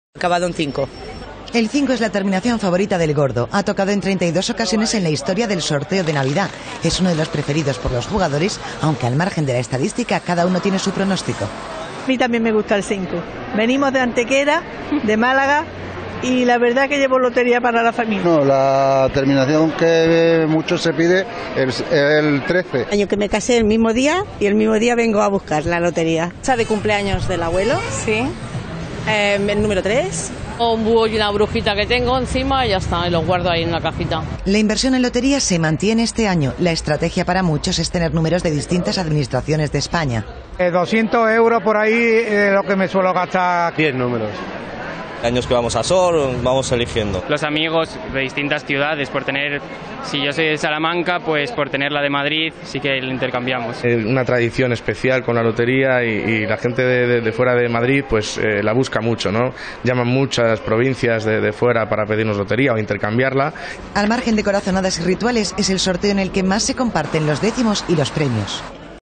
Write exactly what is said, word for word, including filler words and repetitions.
Acabado en cinco. El cinco es la terminación favorita del gordo. Ha tocado en treinta y dos ocasiones en la historia del sorteo de Navidad. Es uno de los preferidos por los jugadores, aunque al margen de la estadística, cada uno tiene su pronóstico. A mí también me gusta el cinco. Venimos de Antequera, de Málaga, y la verdad que llevo lotería para la familia. No, la terminación que mucho se pide es el trece. Año que me casé el mismo día y el mismo día vengo a buscar la lotería. ¿Fecha de cumpleaños del abuelo? Sí. Eh, el número tres. Un búho y una brujita que tengo encima y ya está, y los guardo ahí en una cajita. La inversión en lotería se mantiene este año. La estrategia para muchos es tener números de distintas administraciones de España. Eh, doscientos euros por ahí, eh, lo que me suelo gastar. diez números. Años que vamos a Sor, vamos eligiendo. Los amigos de distintas ciudades, por tener, si yo soy de Salamanca, pues por tener la de Madrid, sí que lo intercambiamos. Es una tradición especial con la lotería y, y la gente de, de, de fuera de Madrid pues eh, la busca mucho, ¿no? Llaman muchas provincias de, de fuera para pedirnos lotería o intercambiarla. Al margen de corazonadas y rituales, es el sorteo en el que más se comparten los décimos y los premios.